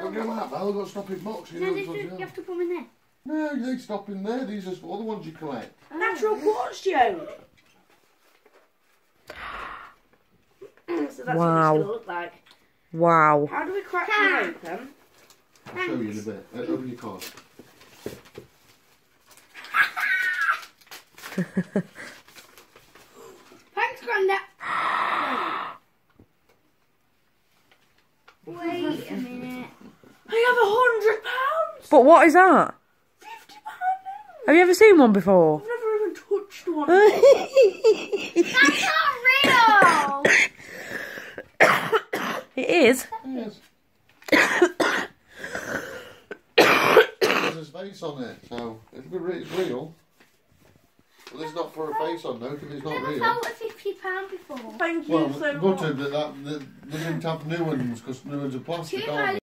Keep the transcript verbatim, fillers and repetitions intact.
Don't get that, Belle. I've got to stop it much. You, no, know, this is, you have to put them in there. No, you need to stop in there. These are the other ones you collect. Oh. Natural quartz geode. So that's Wow. what it's going to look like. Wow. How do we crack them open? I'll show you in a bit. Uh, open your card. Thanks, Grandad. Wait a minute. I have a hundred pounds. But what is that? Fifty pounds. Have you ever seen one before? I've never even touched one. That's not real. It is. Yes. There's his face on it, so it'll be re it's real. But there's not for a face on though, because it's not Never real. felt a fifty pound before. Thank you Well, so much. gutted that, that, that they didn't have new ones, because new ones are plastic, Two aren't they?